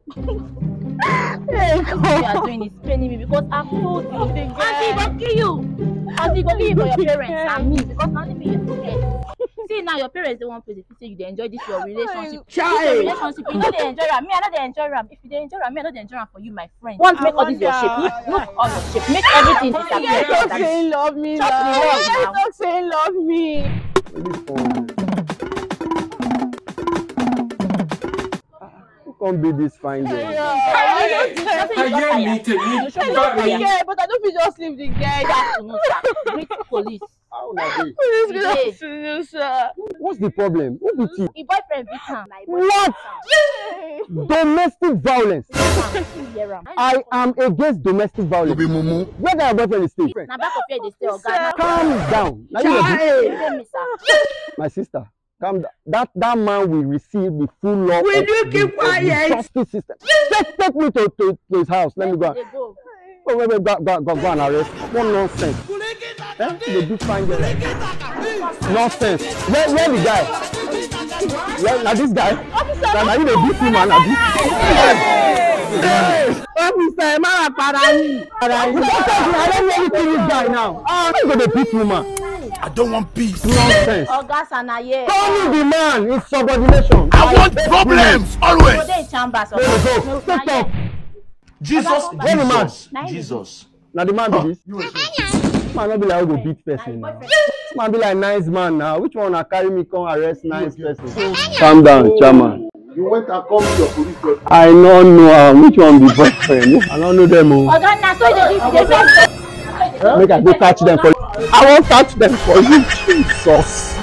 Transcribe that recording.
What you are doing is paining me because I've told you. Auntie, go kill you. Auntie, go kill you for your parents and me because only me you forget. See now your parents don't want to say you they enjoy this your relationship. This your relationship, you know they enjoy it. Me, I know they enjoy it. If you they enjoy it, me, I know they enjoy it for you, my friend. Want to make all this your shape. Look all your shape. Make everything disappear. Stop saying love me now. Stop saying love me. Can't be this fine girl. I but I don't feel just leave the girl. Great police. How na be? What's the problem? Who beat you? Your boyfriend beat him. What? Domestic violence. I am against domestic violence. Where does your boyfriend stay? Now back of here they stay Oga. Calm down. Now you my sister. Calm down. That man will receive the full law of the justice system. Just take me to his house. Let me go. Go and arrest. What nonsense. The big fine girl. Nonsense. Where the guy? Now this guy. Now you the big woman. Officer, I don't want to kill this guy now. I'm going to beat woman. I don't want peace. Nonsense. Call me the man. It's subordination. I want problems always. Step up. Jesus. Now the man be this. Man not be like I go beat person now. This man be like nice man now. Which one carry me come arrest nice person? Calm down, chairman. You went and called your police. I don't know which one be boyfriend. I don't know them. Make I go catch them for you. I won't catch them for you. Jesus.